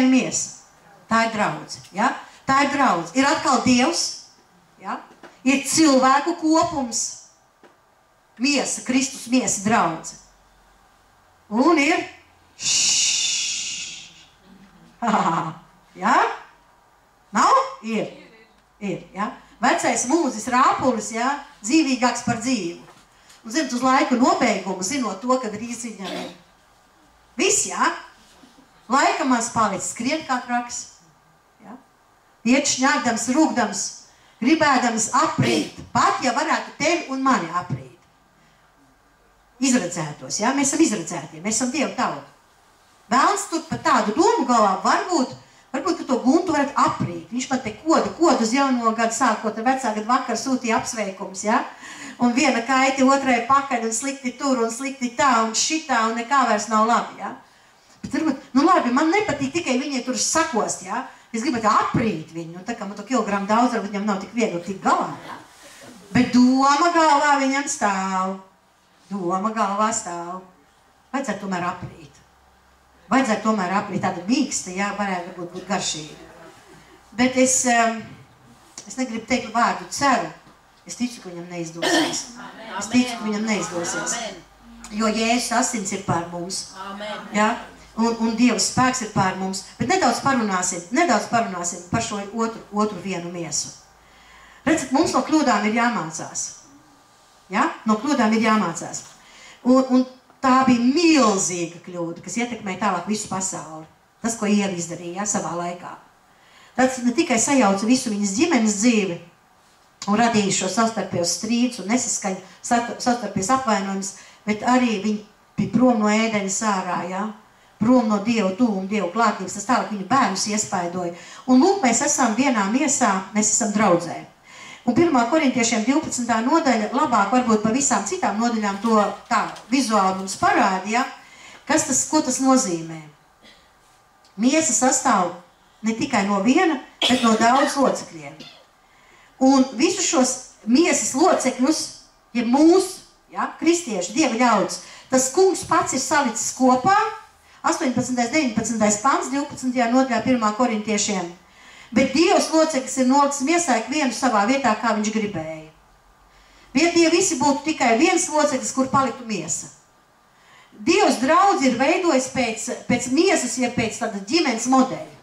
tikai miesa. Tā ir draudze, ja? Tā ir draudze. Ir atkal Dievs, ja? Ir cilvēku kopums, miesa, Kristus miesa draudze. Un ir ja? Nav? Ir, ja? Vecais mūzis Rāpulis, ja? Dzīvīgāks par dzīvu. Un zinot uz laiku nobeigumu, zinot to, ka drīz viņam ir viss, ja? Laika maz palicis, skrien kā traks. Ja? Iet šņākdams, rūkdams, gribēdams aprīt, pat ja varētu tevi un mani aprīt. Izredzētos, ja? Mēs esam izredzētie, mēs esam Dievu tauta. Vēlns tur pat tādu domu galvā, varbūt, ka to Guntu varat aprīt. Viņš man te kodu uz jauno gadu sākot ar vecā gadu vakar sūtīja apsveikums, ja? Un viena kaiti otrai pakaļ un slikti tur un slikti tā un šitā un nekā vairs nav labi, ja? Bet varbūt, nu labi, man nepatīk tikai viņai tur sakost, ja? Es gribētu aprīt viņu, un tā kā man to kilogramu daudz, varbūt viņam nav tik viegli tik galā, ja? Bet doma galvā viņam stāv. Doma galvā stāv. Vajadzētu tomēr aprīt. Vajadzētu tomēr aprīt tāda mīksta, jā, varētu būt garšīga. Bet es negribu teikt vārdu ceru. Es ticu, ka viņam neizdosies. Es ticu, ka viņam neizdosies. Jo Jēzus asins ir pār mums. Jā? Un Dieva spēks ir pār mums. Bet nedaudz parunāsim par šo otru vienu miesu. Redzat, mums no kļūdām ir jāmācās. Ja? No kļūdām ir jāmācās. Un tā bija milzīga kļūda, kas ietekmēja tālāk visu pasauli. Tas, ko Ieva izdarīja, ja, savā laikā. Tas ne tikai sajauca visu viņas ģimenes dzīvi un radīja šo savstarpējos strīdus un nesaskaņu savstarpējos apvainojumus, bet arī viņi bija prom no ēdenes ārā, ja? Prom no Dievu tūmu, Dievu klātības, tas tālāk viņu bērnus iespaidoja. Un lūk, mēs esam vienā miesā, mēs esam draudzē. Un 1. korintiešiem 12. nodaļa, labāk varbūt par visām citām nodaļām to tā vizuāli mums parādīja, ko tas nozīmē. Miesa sastāv ne tikai no viena, bet no daudz locekļiem. Un visus šos miesas locekļus, ja mūsu, ja, kristieši, Dieva ļaudis, tas kungs pats ir salicis kopā, 18. 19. pants, 12. nodaļā 1. korintiešiem. Bet Dievs loceklis ir nolicis miesā ikvienu savā vietā, kā viņš gribēja. Tie visi būtu tikai viens loceklis, kur paliktu miesa. Dievs draudzi ir veidojis pēc miesas, ja pēc tāda ģimenes modeļa.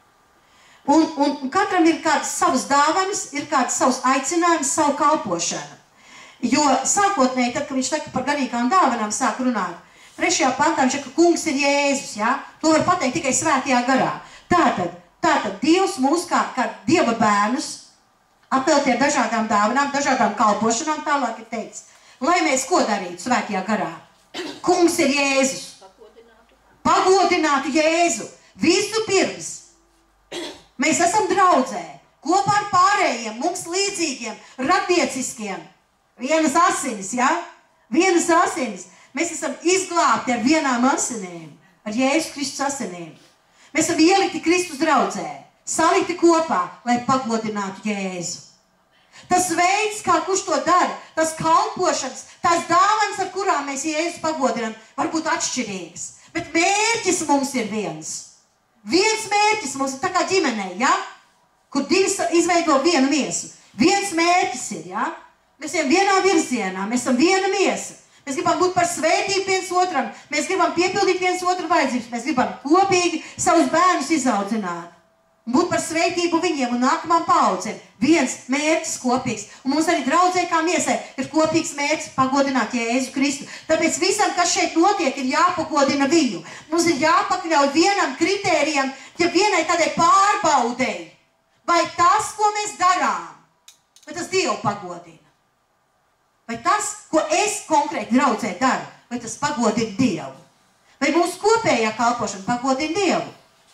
Un katram ir kādas savas dāvanas, ir kādas savas aicinājums, savu kalpošanu. Jo sākotnēji, tad, kad viņš saka par garīgām dāvanām, sāk runāt, 3. pantā viņš saka, ka kungs ir Jēzus, ja? To var pateikt tikai svētajā garā. Tātad Dievs mūs kā Dieva bērnus apveltīja dažādām dāvanām, dažādām kalpošanām, tālāk ir teikts, lai mēs ko darītu svētajā garā. Kungs ir Jēzus. Pagodinātu Jēzu. Visu pirms. Mēs esam draudzē, kopā ar pārējiem, mums līdzīgiem, radnieciskiem. Vienas asinis, ja? Vienas asinis. Mēs esam izglābti ar vienām asinīm, ar Jēzus Kristus asinīm. Mēs esam ielikti Kristus draudzē, salikti kopā, lai pagodinātu Jēzu. Tas veids, kā kurš to dara, tas kalpošanas, tās dāvanas, ar kurām mēs Jēzus pagodinām, var būt atšķirīgas. Bet mērķis mums ir viens. Viens mērķis mums ir tā kā ģimenei, ja? Kur divi izveido vienu miesu. Viens mērķis ir, ja? Mēs esam vienā virzienā, mēs esam viena miesa. Mēs gribam būt par svētību viens otram, mēs gribam piepildīt viens otru vajadzības, mēs gribam kopīgi savus bērnus izaudzināt. Un būt par svētību viņiem un nākamām paaudzēm. Viens mērķis kopīgs. Un mums arī draudzē kā miesai ir kopīgs mērķis pagodināt Jēzu Kristu. Tāpēc visam, kas šeit notiek, ir jāpagodina viņu. Mums ir jāpakļauj vienam kritērijam, ja vienai tādai pārbaudēji. Vai tas, ko mēs darām, vai tas Dievu pagodina? Vai tas, ko es konkrēti draudzē daru, vai tas pagodina Dievu? Vai mūsu kopējā kalpošana pagodina Dievu?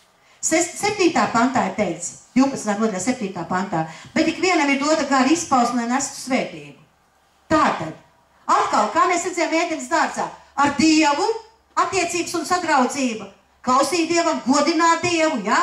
7. pantā ir teikts, 12. nodaļā 7. pantā, bet ikvienam ir dota gara izpausme, lai nestu svētību. Tātad, atkal, kā mēs redzējām ēdenes dārzā, ar Dievu attiecības un sadraudzība, klausīt Dievam, godināt Dievu, ja?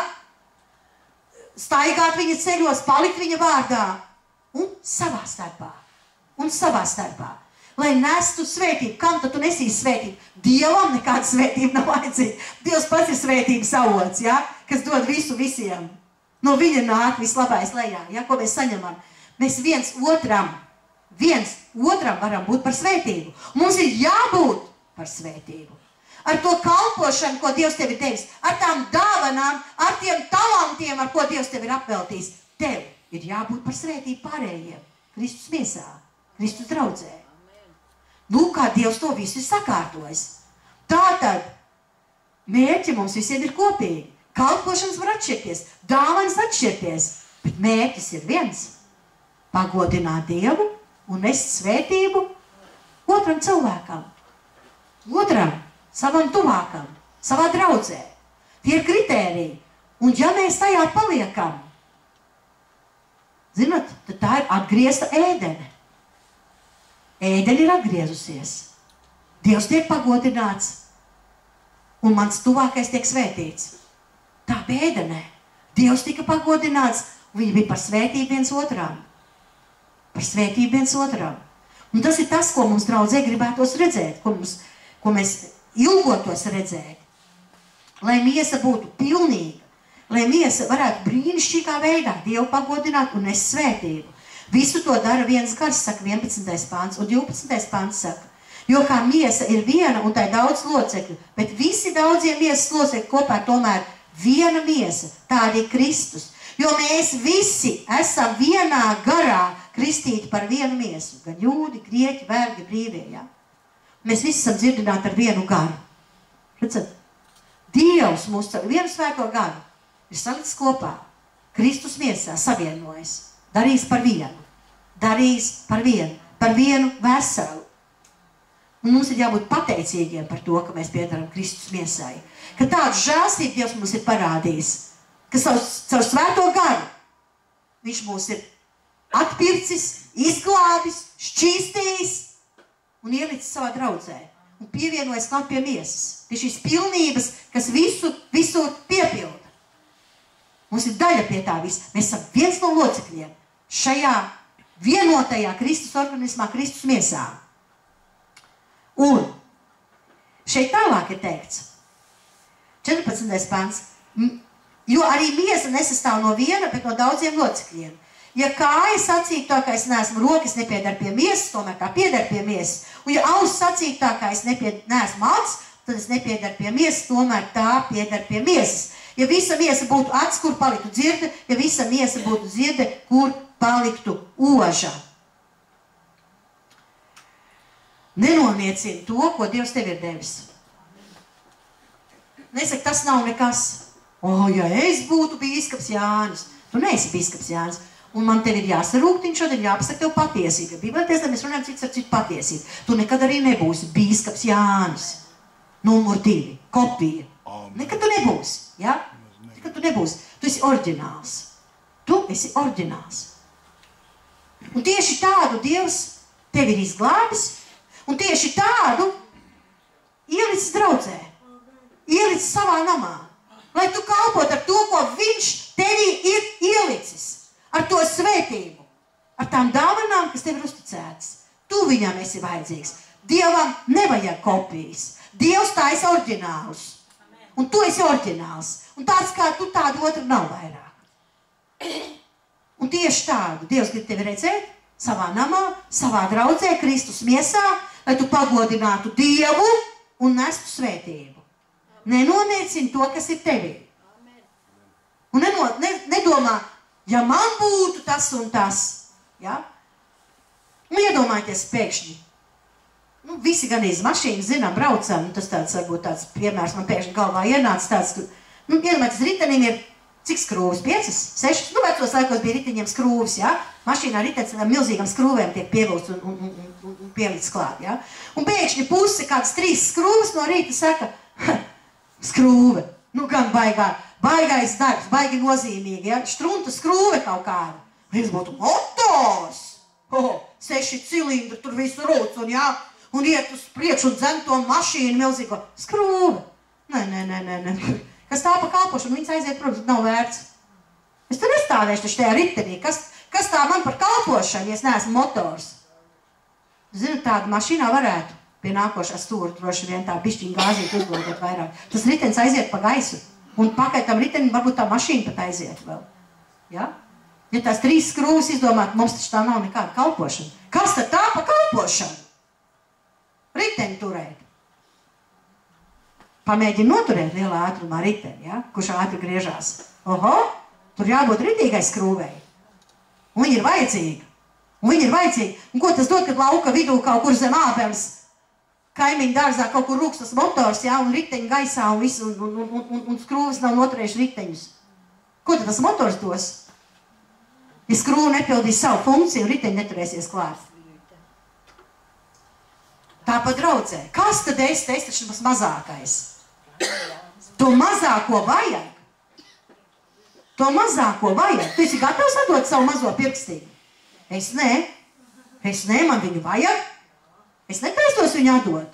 Staigāt viņa ceļos, palikt viņa vārdā un savā starpā. lai nestu svētību. Kam tad tu nesīsi svētību? Dievam nekāda svētība nav vajadzīga. Dievs pats ir svētības avots, ja? Kas dod visu visiem. No viņa nāk vislabais lejā, ja? Ko mēs saņemam. Mēs viens otram varam būt par svētību. Mums ir jābūt par svētību. Ar to kalpošanu, ko Dievs tev ir devis, ar tām dāvanām, ar tiem talantiem, ar ko Dievs tev ir apveltījis, tev ir jābūt par svētību pārējiem. Kristus miesā, Kristus draudzē. Nu, kā Dievs to visu ir sakārtojis. Tātad, mērķi mums visiem ir kopīgi. Kalpošanas var atšķirties, dāvanas atšķirties, bet mērķis ir viens. Pagodināt Dievu un nest svētību otram cilvēkam. Otram, savam tuvākam, savā draudzē. Tie ir kritēriji. Un ja mēs tajā paliekam, zināt, tad tā ir atgriezta ēdene. Ēdene ir atgriezusies. Dievs tiek pagodināts. Un mans tuvākais tiek svētīts. Tā ēdenē. Dievs tika pagodināts. Viņi bija par svētību viens otram. Par svētību viens otram. Un tas ir tas, ko mums draudzē gribētos redzēt. Ko mēs ilgotos redzēt. Lai miesa būtu pilnīga. Lai miesa varētu brīnišķīgā veidā Dievu pagodināt un nest svētību. Visu to dara viens gars, saka 11. pāns, un 12. pāns saka. Jo kā miesa ir viena un tai daudz locekļu, bet visi daudzie miesas locekļi kopā tomēr viena miesa, tāda ir Kristus. Jo mēs visi esam vienā garā kristīti par vienu miesu. Gan jūdi, grieķi, vergi, brīvie, ja? Mēs visi esam dzirdināti ar vienu garu. Redzat? Dievs mūs ar vienu svēto garu ir salikts kopā. Kristus miesā savienojas. Darīs par vienu. Darīs par vienu veselu. Un mums ir jābūt pateicīgiem par to, ka mēs piedaram Kristus miesai. Ka tādu žēlstību Dievs mums ir parādījis. Ka caur svēto garu viņš mūs ir atpircis, izglābis, šķīstījis un ielicis savā draudzē. Un pievienojas klāt pie miesas. Pie šīs pilnības, kas visu piepilda. Mums ir daļa pie tā visa. Mēs esam viens no locekļiem šajā vienotajā Kristus organismā, Kristus miesā. Un šeit tālāk ir teikts, 14. pants, jo arī miesa nesastāv no viena, bet no daudziem locekļiem. Ja kāja sacītu tā, ka es neesmu rokas, nepiedar pie miesas, tomēr tā piedar pie miesas. Un ja auss sacītu tā, ka es neesmu acis, tad es nepiedaru pie miesas, tomēr tā piedar pie miesas. Ja visa miesa būtu acis, kur paliktu dzirde, ja visa miesa būtu dzirde, kur paliktu oža. Nenoniecini to, ko Dievs tev ir devis. Nesaka, tas nav nekas. Ja es būtu bīskaps Jānis, tu neesi bīskaps Jānis. Un man tev ir jāsarūktiņ šodien, jāpasaka tev patiesība. Bībelēties, mēs runājam cits ar citu patiesību. Tu nekad arī nebūsi bīskaps Jānis. Numur 2. Kopija. Nekad tu nebūsi. Ja? Nekad tu nebūsi. Tu esi oriģināls. Tu esi oriģināls. Un tieši tādu Dievs tevi ir izglābis. Un tieši tādu ielicis draudzē. Ielicis savā namā. Lai tu kalpot ar to, ko viņš tevi ir ielicis. Ar to svētību. Ar tām dāvanām, kas tev ir uzticētas. Tu viņam esi vajadzīgs. Dievam nevajag kopijas. Dievs taisa oriģinālus. Un tu esi oriģināls. Un tāds kā tu, tādu otru nav vairāk. Un tieši tādu Dievs grib tevi redzēt savā namā, savā draudzē, Kristus miesā, lai tu pagodinātu Dievu un nestu svētību. Nenoniecini to, kas ir tevī. Un nedomā, ja man būtu tas un tas. Ja? Un iedomājieties pēkšņi. Visi gan iz mašīnu zinām, braucam. Tas tāds varbūt tāds piemērs man pēkšņi galvā ienāca tāds. Iedomājieties, ritenim ir cik skrūvis? 5, 6? Vecos laikos bija riteņiem skrūvis, ja? Mašīnā ritenis milzīgam skrūvēm tiek pievilts un pielicis klāt, ja? Un pēkšņi puse kāds 3 skrūvis no rīta saka, skrūve. Gan baigais darbs, baigi nozīmīgi, ja? Štrunta skrūve kaut kāda. Viens būtu motors. 6 cilindri, tur visu rūc un iet uz priekšu un dzen to mašīnu milzīgo. Skrūve. Nē. Kas tā pa kalpošanu, viņas aiziet, protams, nav vērts. Es tur nestāvēšu taču tajā ritenī. Kas tā man par kalpošanu, ja es neesmu motors? Zinu, tāda mašīnā varētu pie nākošā stūra droši vien tā bišķiņa gāzīt uzlodot vairāk. Tas ritenis aiziet pa gaisu. Un pakaļ tam ritenim varbūt tā mašīna pat aiziet vēl. Ja? Ja tās 3 skrūves izdomāt, mums taču tā nav nekāda kalpošana. Kas tad tā pa kalpošanu? Riteni turēt. Pamēģina noturēt lielā ātrumā riteni, ja? Kurš ātri griežās. Oho, tur jābūt ritīgai skrūvei. Un viņa ir vajadzīga. Un ko tas dod, kad lauka vidū kaut kur zem ābeles kaimiņu dārzā kaut kur rūks tas motors, ja? Un riteņi gaisā un visu, un skrūves nav noturējuši riteņus. Ko tad tas motors dos? Ja skrūve nepildīs savu funkciju, riteņi neturēsies klāt. Tāpat draudzē. Kas tad es taču mazākais? To mazāko vajag. Tu esi gatavs atdot savu mazo pirkstību? Es nē, man viņu vajag. Es netaistos viņu atdot.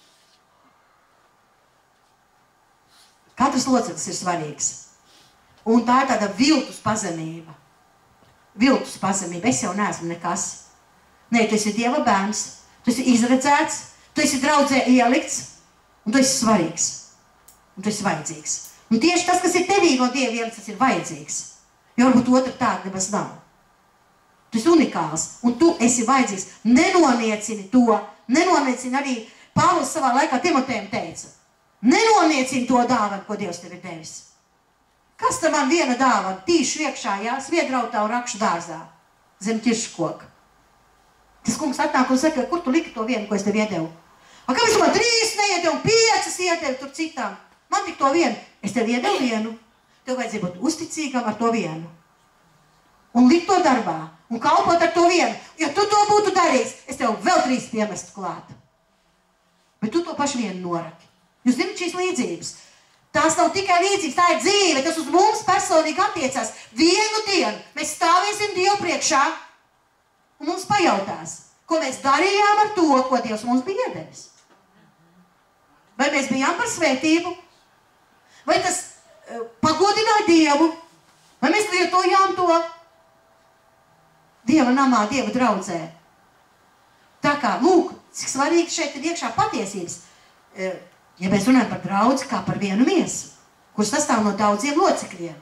Katrs loceklis ir svarīgs. Un tā ir tāda viltus pazemība. Es jau neesmu nekas. Nē, tu esi Dieva bērns. Tu esi izredzēts. Tu esi draudzē ielikts. Un tu esi svarīgs. Un tu esi vajadzīgs. Un tieši tas, kas ir tevī no Dieva ielikts, tas ir vajadzīgs. Jo varbūt otra tāda nemaz nav. Tu esi unikāls. Un tu esi vajadzīgs. Nenoniecini to. Nenoniecini arī Pāvils savā laikā Timotejam teica. Nenoniecini to dāvanu, ko Dievs tev ir devis. Kas tam man viena dāvana? Tīšu iekšā, jā, sviedrautā un rakšu dārzā. Zem ķiršu koka. Tas kungs atnāk un saka, kur tu liki to vienu, ko es tev iedevu? Kāpēc man 3 neiedevu, 5 iedevu tur citām? Man tik to vienu. Es tev iedevu vienu. Tev vajadzēja būt uzticīgam ar to vienu. Un likt to darbā. Un kalpot ar to vienu. Ja tu to būtu darījis, es tev vēl 3 piemestu klāt. Bet tu to pašu vienu noraki. Jūs zināt šīs līdzības. Tās nav tikai līdzības, tā ir dzīve. Tas uz mums personīgi attiecās. Vienu dienu mēs stāvēsim Dievu priekšā un mums pajautās, ko mēs darījām ar to, ko Dievs mums bija iedevis. Vai mēs bijām par svētību? Vai tas pagodināja Dievu? Vai mēs lietojām to Dieva namā, Dieva draudzē? Tā kā, lūk, cik svarīgi šeit ir iekšā patiesības. Ja mēs runājam par draudzi kā par vienu miesu, kurš sastāv no daudziem locekļiem.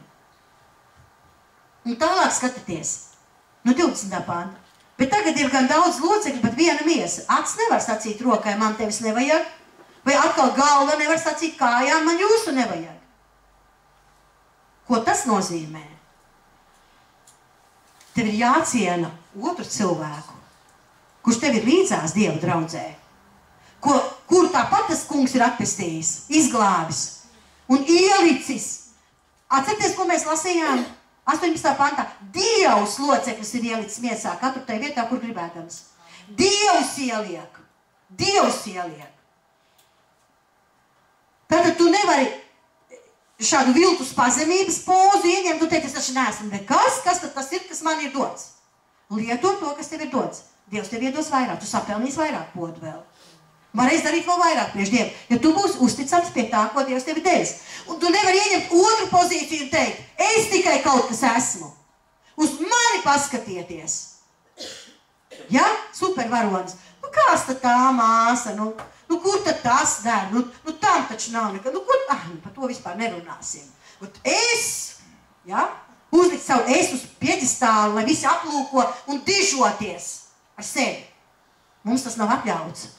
Un tālāk skatieties, no 20. panta. Bet tagad ir gan daudz locekļu, bet viena miesa. Acis nevar sacīt rokai, man tevis nevajag. Vai atkal galva nevar sacīt kājām, man jūsu nevajag. Ko tas nozīmē? Tev ir jāciena otru cilvēku, kurš tev ir līdzās Dieva draudzē. Kur tāpat tas kungs ir atpestījis, izglābis un ielicis. Atcerieties, ko mēs lasījām 18. pantā. Dievs loceklis ir ielicis miesā, katru tai vietā, kur gribēdams. Dievs ieliek. Tātad tu nevari šādu viltus pazemības pozu ieņemt, tu teici, es taču neesmu nekas, kas tad tas ir, kas man ir dots. Lieto to, kas tev ir dots. Dievs tev iedos vairāk, tu sapelnīsi vairāk podu vēl. Varēs darīt vēl vairāk priekš Dievu, ja tu būsi uzticams pie tā, ko Dievs tev ir devis. Un tu nevari ieņemt otru pozīciju un teikt, es tikai kaut kas esmu. Uz mani paskatieties. Ja? Supervaronis. Nu kāds tad tā māsa? Nu kur tad tas der? Nu tam taču nav nekad. Par to vispār nerunāsim. Un es, ja? Uzlikt savu es uz pjedestālu, lai visi aplūko un dižoties ar sevi. Mums tas nav atļauts.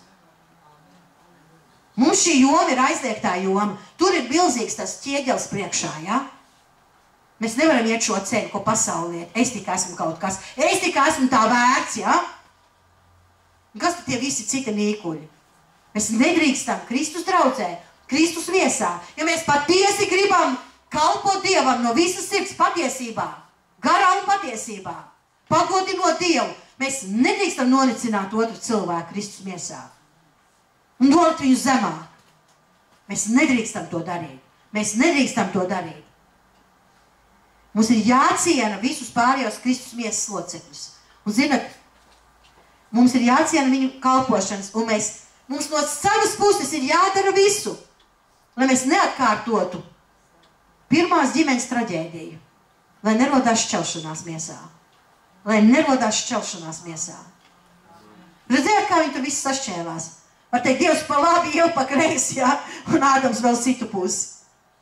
Mums šī joma ir aizliegtā joma. Tur ir milzīgs tas ķieģelis priekšā, ja? Mēs nevaram iet šo ceļu, ko pasaulē. Es tikai esmu kaut kas. Es tikai esmu tā vērts, ja? Un kas tad tie visi citi nīkuļi? Mēs nedrīkstam Kristus draudzē, Kristus viesā. Ja mēs patiesi gribam kalpot Dievam no visas sirds patiesībā, garā un patiesībā, pagodinot Dievu, mēs nedrīkstam nonicināt otru cilvēku Kristus miesā. Un dot viņu zemāk. Mēs nedrīkstam to darīt. Mums ir jāciena visus pārējos Kristus miesas locekļus. Un zinat, mums ir jāciena viņu kalpošanas, un mums no savas puses ir jādara visu, lai mēs neatkārtotu pirmās ģimenes traģēdiju, lai nerodās šķelšanās miesā. Redzējāt, kā viņi tur viss sašķēlās? Var teikt, Dievs pa labi, Ieva pa kreisi, ja? Un Ādams vēl citu pusi.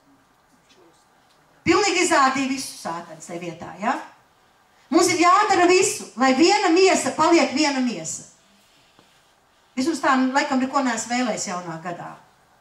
Pilnīgi izrādīja visu sātans tajā vietā, ja? Mums ir jādara visu, lai viena miesa paliek viena miesa. Vismaz tā, laikam, neko neesmu vēlējis jaunā gadā.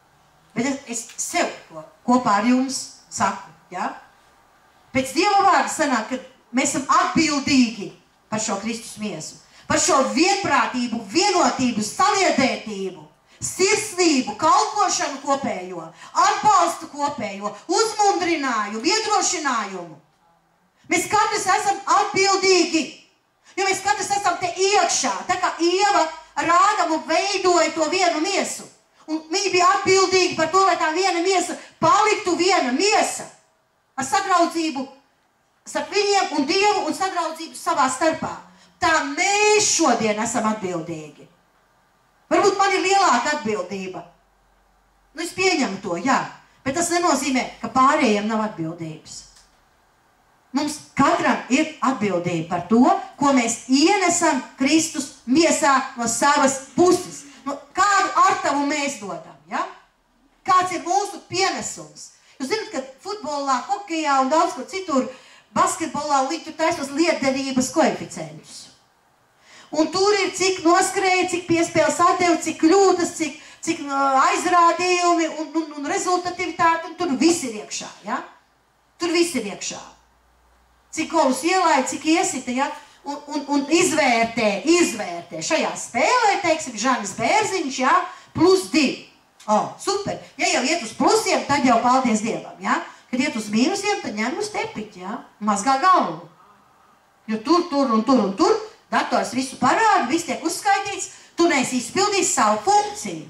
Bet es sev to kopā ar jums saku, ja? Pēc Dieva vārda sanāk, ka mēs esam atbildīgi par šo Kristus miesu, par šo vienprātību, vienotību, saliedētību, sirsnību, kalpošanu kopējo, atbalstu kopējo, uzmundrinājumu, iedrošinājumu. Mēs katrs esam atbildīgi, jo mēs katrs esam te iekšā, tā kā Ieva ar Ādamu veidoja to vienu miesu. Un viņi bija atbildīgi par to, lai tā viena miesa paliktu viena miesa ar sadraudzību starp viņiem un Dievu un sadraudzību savā starpā. Tā mēs šodien esam atbildīgi. Varbūt man ir lielāka atbildība. Nu, es pieņemu to, jā. Bet tas nenozīmē, ka pārējiem nav atbildības. Mums katram ir atbildība par to, ko mēs ienesam Kristus miesā no savas puses. Nu, kādu artavu mēs dodam, ja? Kāds ir mūsu pienesums? Jūs zināt, ka futbolā, hokejā un daudz kur citur, basketbolā viņi tur taisnos lietderības koeficientus. Un tur ir cik noskrēja, cik piespēles atdev, cik kļūdas, cik aizrādījumi un rezultativitāti, un tur viss ir iekšā, ja? Tur viss ir iekšā. Cik golus ielaida, cik iesita, ja? Un izvērtē. Šajā spēlē, teiksim, Žanis Bērziņš, ja? +2. Super. Ja jau iet uz plusiem, tad jau paldies Dievam, ja? Kad iet uz mīnusiem, tad ņem uz tepiķi, ja? Mazgā galvu. Jo tur, dators visu parāda, viss tiek uzskaitīts, tu neesi izpildījis savu funkciju.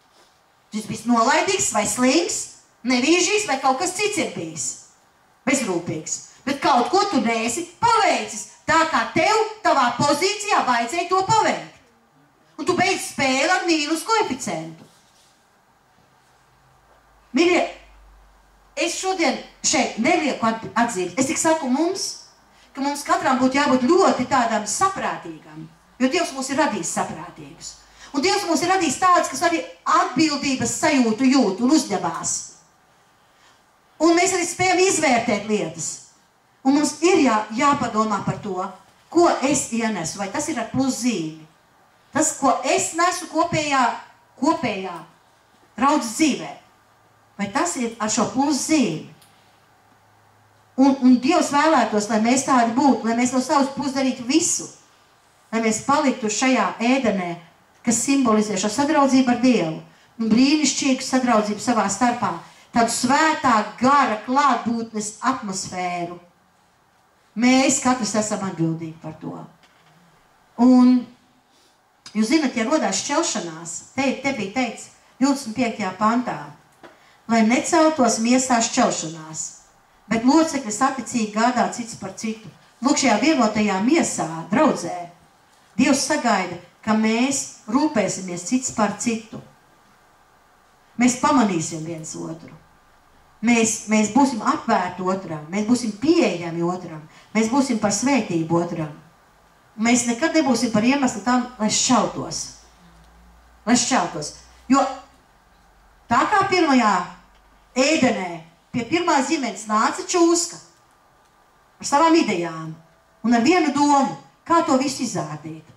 Šis bijis nolaidīgs vai slings, nevīžīgs vai kaut kas cits ir bijis. Bezrūpīgs. Bet kaut ko tu neesi paveicis, tā kā tev tavā pozīcijā vajadzēja to paveikt. Un tu beidz spēli ar mīnus koeficientu. Mīļie, es šodien šeit nelieku atzīmes. Es tik saku ka mums katram būtu jābūt ļoti tādam saprātīgam, jo Dievs mūs ir radījis saprātīgus. Un Dievs mūs ir radījis tāds, kas arī atbildības sajūtu jūt un uzņemās. Un mēs arī spējam izvērtēt lietas. Un mums ir jāpadomā par to, ko es ienesu, vai tas ir ar pluszīmi. Tas, ko es nesu kopējā draudzes dzīvē, vai tas ir ar šo pluszīmi. Un Dievs vēlētos, lai mēs tādi būtu, lai mēs no savas puses darītu visu, lai mēs paliktu šajā ēdenē, kas simbolizē šo sadraudzību ar Dievu, un brīnišķīgu sadraudzību savā starpā, tādu svētā gara klātbūtnes atmosfēru. Mēs katrs esam atbildīgi par to. Un jūs zināt, ja rodās šķelšanās, te bija teikts 25. pantā, lai neceltos miesā šķelšanās, bet locekļi saticīgi gādā cits par citu. Lūk, šajā vienotajā miesā, draudzē, Dievs sagaida, ka mēs rūpēsimies cits par citu. Mēs pamanīsim viens otru. Mēs būsim atvērti otram, mēs būsim pieejami otram, mēs būsim par svētību otram. Mēs nekad nebūsim par iemeslu tam, lai šķeltos. Jo tā kā pirmajā ēdenē pie pirmās ģimenes nāca čūska ar savām idejām un ar vienu domu, kā to visu izrādīt.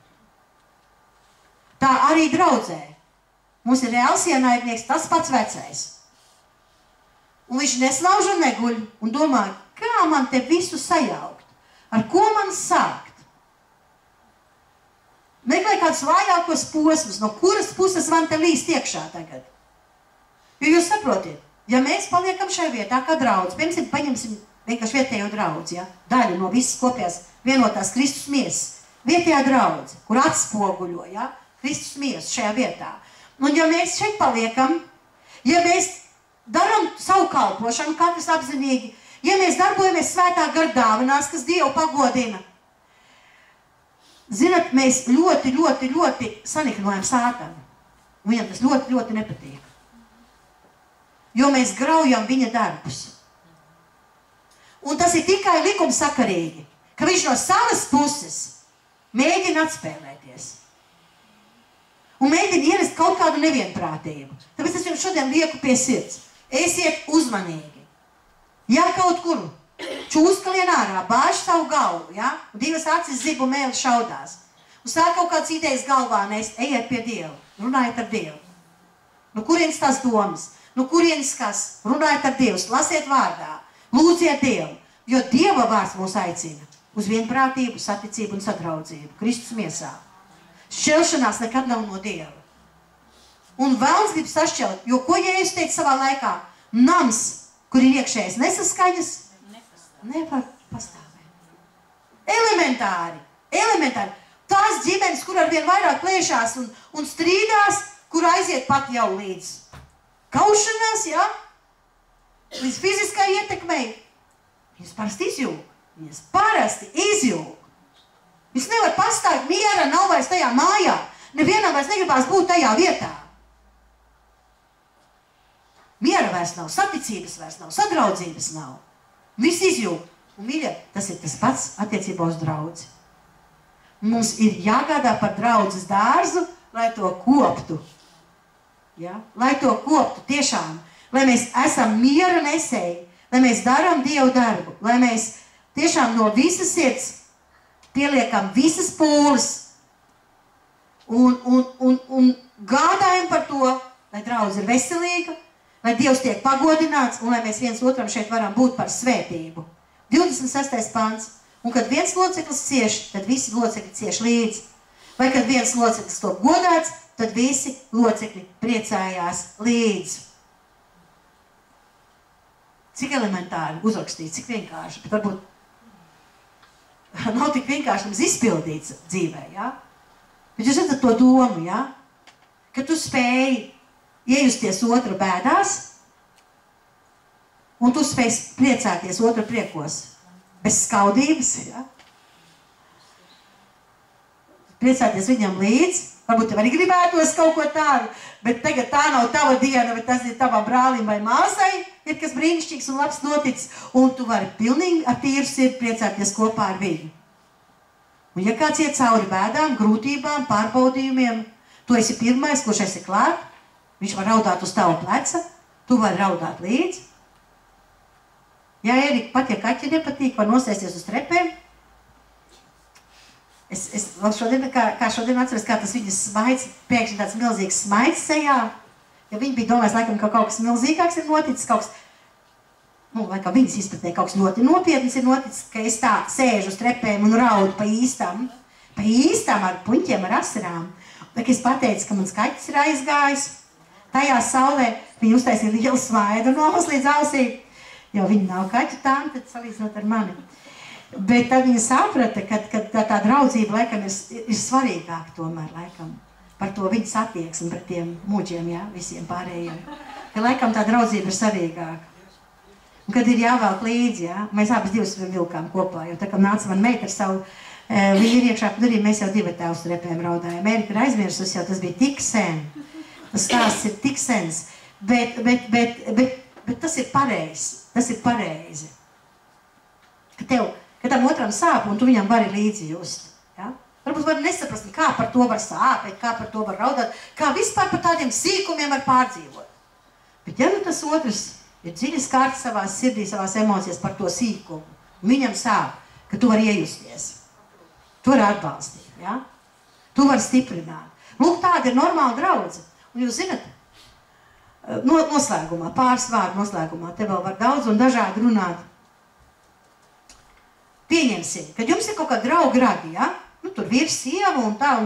Tā arī draudzē. Mums ir reāls ienaidnieks, tas pats vecais. Un viņš neslauž un neguļ un domā, kā man te visu sajaukt, ar ko man sākt. Meklē kādus vājākos posmus, no kuras puses man te līst iekšā tagad. Jo jūs saprotiet, ja mēs paliekam šajā vietā kā draudz, piemēram, paņemsim vienkārši vietējo draudz, ja? Daļu no visas kopējās vienotās Kristus miesas, vietējā draudze, kur atspoguļo, ja? Kristus miesu šajā vietā. Un ja mēs šeit paliekam, ja mēs daram savu kalpošanu, katrs apzinīgi, ja mēs darbojamies svētā gara dāvanās, kas Dievu pagodina, zinat, mēs ļoti saniknojam sātanu. Viņam tas ļoti nepatīk. Jo mēs graujam viņa darbus. Un tas ir tikai likumsakarīgi, ka viņš no savas puses mēģina atspēlēties. un mēģina ienest kaut kādu nevienprātību. Tāpēc es jums šodien lieku pie sirds. Esiet uzmanīgi. Ja kaut kur čūskalien ārā, bāž savu galvu, ja? Un divas acis zibu mēli šaudās. Un sāk kaut kāds idejas galvā nest, ejiet pie Dievu, runājiet ar Dievu. Nu, kurienes tās domas? Nu, kurienes kas? Runājiet ar Dievu, lasiet vārdā, lūdziet Dievu, jo Dieva vārds mūs aicina uz vienprātību, saticību un sadraudzību, Kristus miesā. Šķelšanās nekad nav no Dieva. Un vēlns grib sašķelt, jo ko Jēzus teica savā laikā? Nams, kur ir iekšējas nesaskaņas, nevar pastāvēt. Elementāri. Tās ģimenes, kur arvien vairāk plēšās un strīdās, kur aiziet pat jau līdz kaušanās, ja? Līdz fiziskai ietekmei, viņas parasti izjūg. Viņas nevar pastāvēt, miera nav vairs tajā mājā. Nevienam vairs negribās būt tajā vietā. Miera vairs nav, saticības vairs nav, sadraudzības nav. Viss izjūg. Un, mīļa, tas ir tas pats attiecībā uz draudzi. Mums ir jāgādā par draudzes dārzu, lai to koptu. Ja? Lai to koptu tiešām. Lai mēs esam miera nesēji. Lai mēs darām Dievu darbu. Lai mēs tiešām no visas sirds pieliekam visas pūles. Un gādājam par to, lai draudze ir veselīga, lai Dievs tiek pagodināts un lai mēs viens otram šeit varam būt par svētību. 26. pants. Un kad viens loceklis cieš, tad visi locekļi cieš līdzi. Vai kad viens loceklis top godāts, tad visi locekļi priecājās līdzi. Cik elementāri uzrakstīts, cik vienkārši, bet varbūt nav tik vienkārši mums izpildīts dzīvē, ja? Bet jūs redzat to domu, ja? Ka tu spēji iejusties otra bēdās, un tu spēji priecāties otra priekos. Bez skaudības, ja? Priecāties viņam līdz, varbūt tev arī gribētos kaut ko tādu, bet tagad tā nav tava diena, bet tas ir tavam brālim vai māsai, ir kas brīnišķīgs un labs noticis, un tu vari pilnīgi ar tīru sirdi priecāties kopā ar viņu. Un ja kāds iet cauri bēdām, grūtībām, pārbaudījumiem, tu esi pirmais, kurš esi klāt, viņš var raudāt uz tavu pleca, tu vari raudāt līdzi. Jā, Erika, pat ja kaķi nepatīk, var nosēsties uz trepēm. Es šodien, kā šodien atceros, kā tas viņas smaids, pēkšņi tāds milzīgs smaids sejā. Ja viņi bija domājis, laikam, ka kaut kas milzīgāks ir noticis, kaut kas, laikam viņas izpratnē kaut kas ļoti nopietnis ir noticis, ka es tā sēžu uz trepēm un raudu pa īstām ar puņķiem, ar asarām. Un, es pateicu, ka mans kaķis ir aizgājis tajā saulē, viņi uztaisīja lielu smaidu no ausīs līdz ausī. Jo viņa nav kaķu tante, salīdzinot ar mani. Bet tad viņa saprata, ka tā draudzība laikam ir svarīgāka tomēr laikam. Par to viņas attieksmi pret tiem muģiem, ja, visiem pārējiem. Ka laikam tā draudzība ir svarīgāka. Un kad ir jāvelk līdzi, ja, mēs abas divas vilkām kopā, jo tā kā nāca man meita ar savu vīri iekšā, tad arī mēs jau divatā uz trepēm raudājām. Erika ir aizmirsus, jau tas bija tik sen. Tas stāsts ir tik sens. Bet tas ir pareizi. Tas ir pareizi. Ka tam otram sāp, un tu viņam vari līdzi just. Ja? Varbūt var nesaprast, kā par to var sāpēt, kā par to var raudāt, kā vispār par tādiem sīkumiem var pārdzīvot. Bet ja nu tas otrs ir dziļi skārts savā sirdī, savās emocijās par to sīkumu, un viņam sāp, ka tu vari iejusties. Tu vari atbalstīt. Ja? Tu vari stiprināt. Lūk, tāda ir normāla draudze. Un jūs zinat, noslēgumā, pāris vārdu noslēgumā, te vēl var daudz un dažādi runāt. Pieņemsim, kad jums ir kaut kā draugi radi, ja? Nu, tur vīrs, sieva un tā,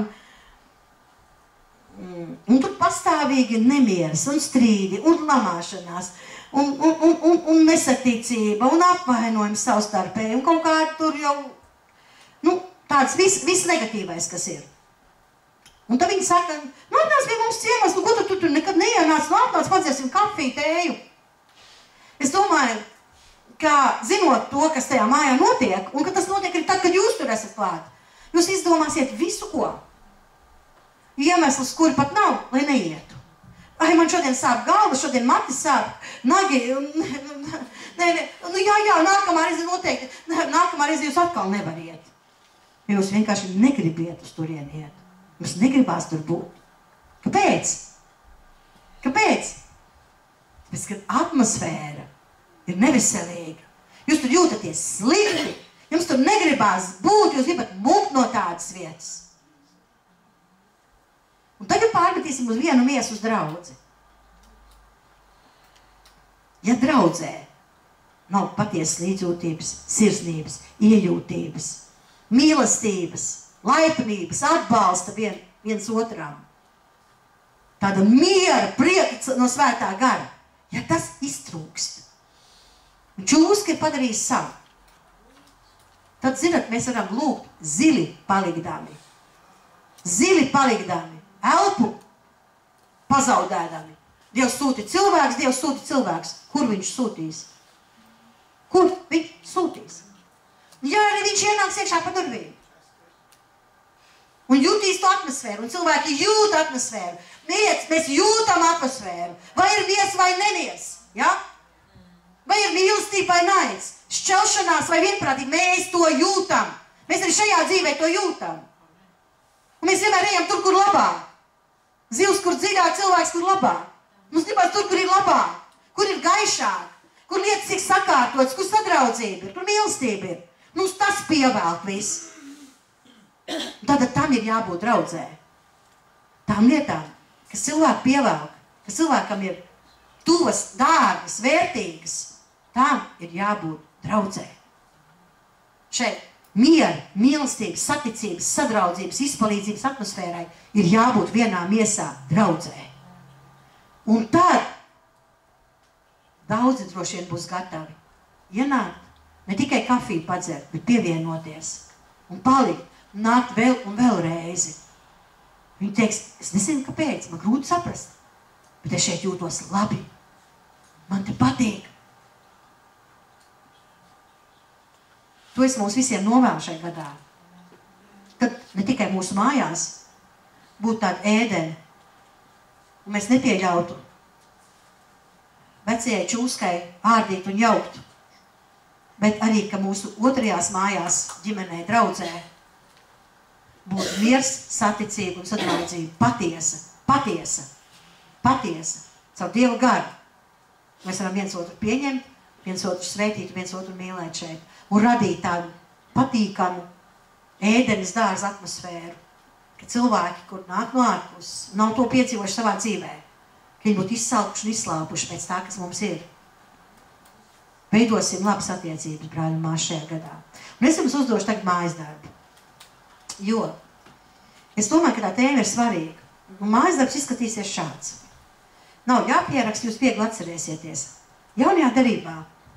un tur pastāvīgi nemieras un strīdi un lamāšanās un nesaticība un apvainojums savstarpēji un kaut kā tur jau, tāds viss negatīvais, kas ir. Un tad viņi saka, atnāc pie mums ciemās, ko tu tur nekad neienāc, atnāc, padzersim kafiju, tēju. Es domāju, ka zinot to, kas tajā mājā notiek, un ka tas notiek arī tad, kad jūs tur esat klāt, jūs izdomāsiet visu, ko. Iemesls, kuri pat nav, lai neietu. Ai, man šodien sāp galva, šodien matis sāp, nagi, jā, nākamā reize noteikti, nākamā reize jūs atkal nevariet. Jūs vienkārši negribiet uz turien iet. Jums negribās tur būt. Kāpēc? Kāpēc? Tāpēc, ka atmosfēra ir neveselīga. Jūs tur jūtaties slikti, jums tur negribās būt, jūs gribat mukt no tādas vietas. Un tagad pārmetīsim uz vienu miesu uz draudzi. Ja draudzē nav patiesas līdzjūtības, sirsnības, iejūtības, mīlestības, laipnības, atbalsta viens otram, tāda miera, prieka no svētā gara, ja tas iztrūkst, un čūska ir padarījis savu, tad, zinat, mēs varam lūgt zili palikdami, elpu pazaudēdami. Dievs sūti cilvēks. Kur viņš sūtīs? Kur viņš sūtīs? Ja arī viņš ienāks iekšā pa durvīm. Un jutīs to atmosfēru, un cilvēki jūt atmosfēru. Mēs jūtam atmosfēru. Vai ir mies vai nemies? Ja? Vai ir mīlestība vai naids? Šķelšanās vai vienprātība? Mēs to jūtam. Mēs arī šajā dzīvē to jūtam. Un mēs vienmēr ejam tur, kur labāk. Zivs, kur dziļāk, cilvēks, kur labāk. Mums gribas tur, kur ir labāk, kur ir gaišāk, kur lietas ir sakārtotas, kur sadraudzība ir, kur mīlestība ir. Mums tas pievelk viss. Tātad tam ir jābūt draudzē. Tām lietām, kas cilvēku pievelk, kas cilvēkam ir tuvas, dārgas, vērtīgas, tām ir jābūt draudzē. Šeit miera, mīlestības, saticības, sadraudzības, izpalīdzības atmosfērai ir jābūt vienā miesā draudzē. Un tad daudzi droši vien būs gatavi ienākt, ne tikai kafiju padzert, bet pievienoties un palikt, un nākt vēl un vēl reizi. Viņi teiks, es nezinu, kāpēc, man grūti saprast, bet es šeit jūtos labi, man te patīk. To es mums visiem novēlu šai gadā. Tad ne tikai mūsu mājās būtu tāda ēdena, un mēs nepieļautu vecajai čūskai ārdīt un jaukt, bet arī, ka mūsu otrajās mājās ģimenē, draudzē būtu miers, saticība un sadraudzība patiesa, caur Dieva garu. Mēs varam viens otru pieņemt, viens otru sveitīt, viens otru mīlēt šeit un radīt tādu patīkamu ēdenes dārza atmosfēru. Ka cilvēki, kur nāk no ārpuses, nav to piedzīvojuši savā dzīvē, ka viņi būtu izsalkuši un izslāpuši pēc tā, kas mums ir. Veidosim labas attiecības, brāļi un māsas šajā gadā. Un es jums uzdošu tagad mājas darbu. Jo es domāju, ka tā tēma ir svarīga. Un mājas darbs izskatīsies šāds. Nav jāpierakst, jūs viegli atcerēsieties. Jaunajā darībā.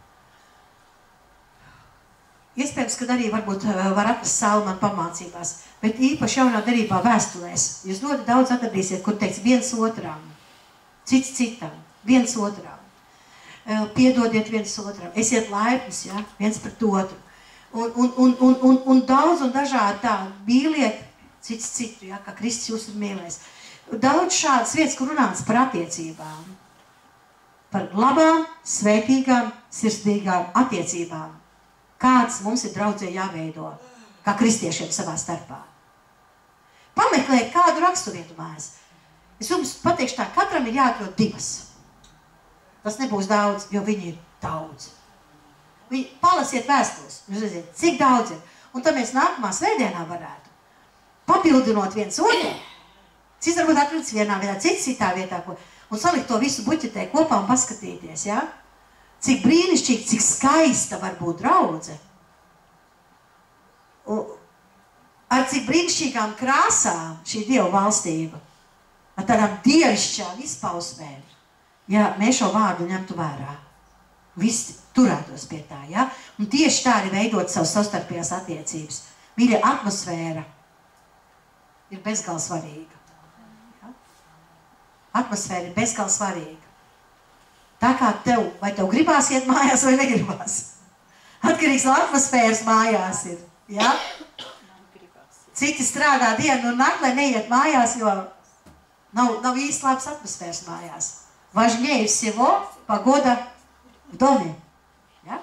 Iespējams, ka arī varbūt var atrast Salmanu pamācībās, bet īpaši jaunā darībā vēstulēs. Jūs ļoti daudz atradīsiet, kur teiks viens otram, cits citam, viens otram. Piedodiet viens otram, esiet laipnis, ja, viens pret otru. Un daudz un dažādi tā, mīliet cits citu, ja, kā Kristus jūs ir mīlējis. Daudz šādas vietas, kur runāts par attiecībām. Par labām, svētīgām, sirsnīgām attiecībām. Kāds mums ir draudzē jāveido, kā kristiešiem savā starpā. Pameklēt kādu raksturvietu mājās. Es jums pateikšu tā, katram ir jāatrod 2. Tas nebūs daudz, jo viņi ir daudz. Palasiet vēstules, jūs redzat, cik daudz ir. Un tad mēs nākamā svētdienā varētu, papildinot viens otru, cits varbūt atrodas vienā vietā, cits citā vietā, un salikt to visu buķetē kopā un paskatīties, ja? Cik brīnišķīgi, cik skaista var būt draudze. Ar cik brīnišķīgām krāsām šī Dieva valstība, ar tādām dievišķām izpausmēm, ja mēs šo vārdu ņemtu vērā. Visi turētos pie tā, ja? Un tieši tā arī veidot savas savstarpējās attiecības. Mīļa, atmosfēra ir bezgalīgi svarīga. Ja? Atmosfēra ir bezgalīgi svarīga. Tā kā vai tev gribās iet mājās vai negribās. Atkarīgs no atmosfēras mājās ir. Ja? Citi strādā dienu un nakti, lai neiet mājās, jo nav īsti labs atmosfēras mājās. Важнее всего погода в доме. Ja?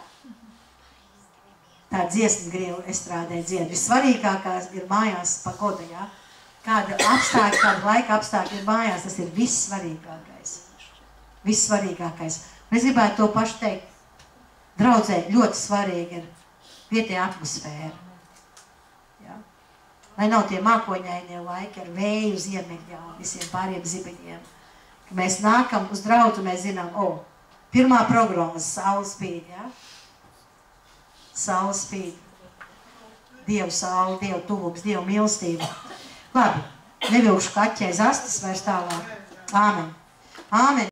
Tā dziesma grievu estrādē dzied. Vissvarīgākās ir mājās pagoda. Ja? kāda apstākļa, kāda laika apstākļa ir mājās, tas ir vissvarīgākais. Vissvarīgākais. Un es gribētu to pašu teikt. Draudzē ļoti svarīgi ir vietējā atmosfēra. Ja? Lai nav tie mākoņainie laiki ar vēju ziemeļā un visiem pāriem zibeņiem. Kad mēs nākam uz draudzu, mēs zinām, pirmā programma, saule spīd, ja? Saule spīd. Dievu saule, Dievu tuvums, Dievu mīlestība. Labi, nevilkšu kaķei zastas vairs tālāk. Āmen. Āmen.